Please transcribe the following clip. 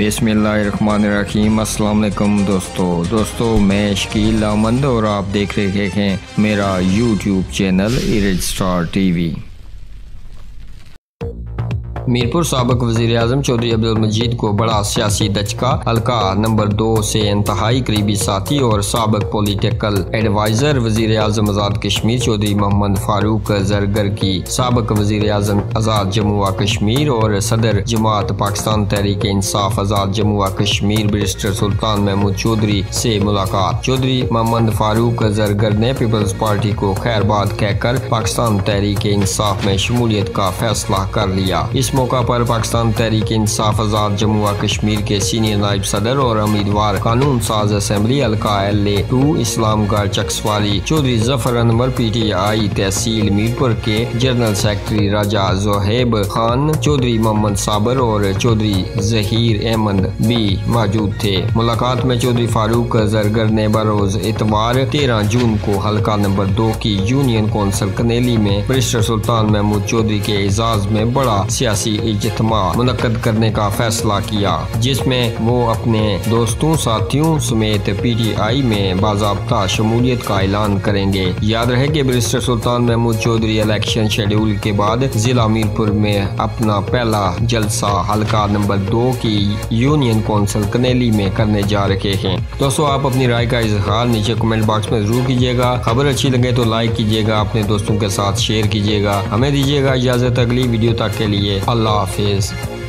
बिस्मिल्लाहिर्रहमानिर्रहीम। अस्सलाम वालेकुम दोस्तों मैं शकील अहमद और आप देख रहे हैं मेरा यूट्यूब चैनल इरेज स्टार टीवी। मीरपुर साबिक वज़ीर-ए-आज़म चौधरी अब्दुल मजीद को बड़ा सियासी दचका। हल्का नंबर 2 से इंतहाई करीबी साथी और साबिक पॉलिटिकल एडवाइज़र वज़ीर-ए-आज़म आज़ाद कश्मीर चौधरी मोहम्मद फारूक जरगर की साबिक वज़ीर-ए-आज़म आज़ाद जम्मू व कश्मीर और सदर जमात पाकिस्तान तहरीक इंसाफ आज़ाद जम्मू व कश्मीर बैरिस्टर सुल्तान महमूद चौधरी से मुलाकात। चौधरी मोहम्मद फारूक जरगर ने पीपल्स पार्टी को खैरबाद कहकर पाकिस्तान तहरीक इंसाफ में शमूलियत का फैसला कर लिया। इस मौका पर पाकिस्तान तहरीक इंसाफ आज़ाद जम्मू व कश्मीर के सीनियर नायब सदर और उम्मीदवार कानून साज असम्बली हल्का LA2 इस्लामगढ़ चक्सवाली चौधरी जफर अनवर PTI तहसील मीरपुर के जनरल सेक्रेटरी राजा जोहेब खान चौधरी मोहम्मद साबर और चौधरी जहीर अहमद भी मौजूद थे। मुलाकात में चौधरी फारूक जरगर ने बरोज इतवार 13 जून को हल्का नंबर 2 की यूनियन कौंसिल कनेली में बैरिस्टर सुल्तान महमूद चौधरी के एजाज में बड़ा सियासी इज्तिमा मुनक्कद करने का फैसला किया, जिसमें वो अपने दोस्तों साथियों समेत PTI में बाज़ाब्ता शमूलियत का ऐलान करेंगे। याद रहे कि barrister Sultan Mahmood Chaudhry election schedule के बाद जिला मीरपुर में अपना पहला जलसा हल्का नंबर 2 की यूनियन कौंसिल कनेली में करने जा रहे हैं। दोस्तों आप अपनी राय का इजहार नीचे कमेंट बॉक्स में जरूर कीजिएगा। खबर अच्छी लगे तो लाइक कीजिएगा, अपने दोस्तों के साथ शेयर कीजिएगा। हमें दीजिएगा इजाजत अगली वीडियो तक के लिए। अल्लाह हाफिज।